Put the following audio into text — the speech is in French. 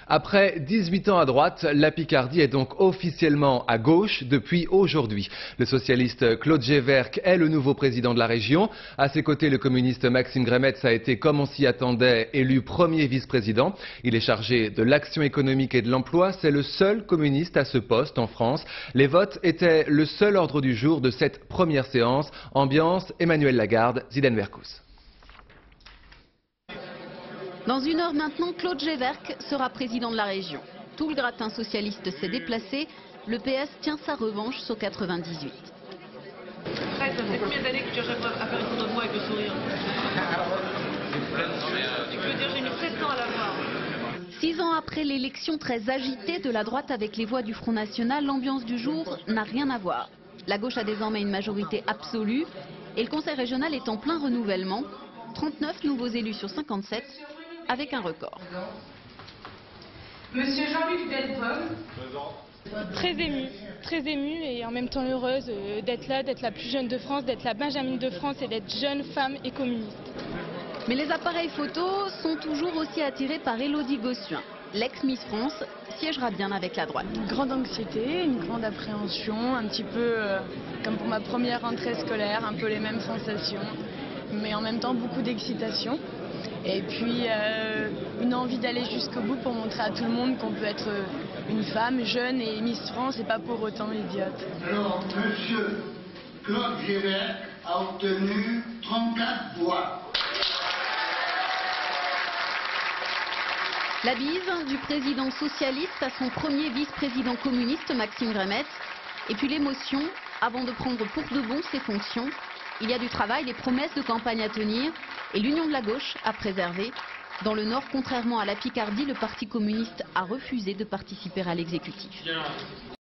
Après 18 ans à droite, la Picardie est donc officiellement à gauche depuis aujourd'hui. Le socialiste Claude Géverck est le nouveau président de la région. À ses côtés, le communiste Maxime Grémetz a été, comme on s'y attendait, élu premier vice-président. Il est chargé de l'action économique et de l'emploi. C'est le seul communiste à ce poste en France. Les votes étaient le seul ordre du jour de cette première séance. Ambiance, Emmanuel Lagarde, Zidane Vercous. Dans une heure maintenant, Claude Géverck sera président de la région. Tout le gratin socialiste s'est déplacé. Le PS tient sa revanche sur 98. Ça fait combien d'années que tu cherches à faire une photo de moi avec le sourire? Tu peux dire j'ai mis 7 ans à la voir. 6 ans après l'élection très agitée de la droite avec les voix du Front National, l'ambiance du jour n'a rien à voir. La gauche a désormais une majorité absolue et le Conseil régional est en plein renouvellement. 39 nouveaux élus sur 57, avec un record. Monsieur Jean-Luc Delbrun. Très émue et en même temps heureuse d'être là, d'être la plus jeune de France, d'être la Benjamine de France et d'être jeune, femme et communiste. Mais les appareils photos sont toujours aussi attirés par Élodie Gossuin. L'ex-Miss France siégera bien avec la droite. Une grande anxiété, une grande appréhension, un petit peu comme pour ma première rentrée scolaire, un peu les mêmes sensations, mais en même temps beaucoup d'excitation. Et puis une envie d'aller jusqu'au bout pour montrer à tout le monde qu'on peut être une femme jeune et Miss France et pas pour autant idiote. Alors, monsieur Claude Géverck a obtenu 34 voix. La bise du président socialiste à son premier vice-président communiste Maxime Grémetz. Et puis l'émotion avant de prendre pour de bon ses fonctions. Il y a du travail, des promesses de campagne à tenir et l'union de la gauche à préserver. Dans le Nord, contrairement à la Picardie, le Parti communiste a refusé de participer à l'exécutif.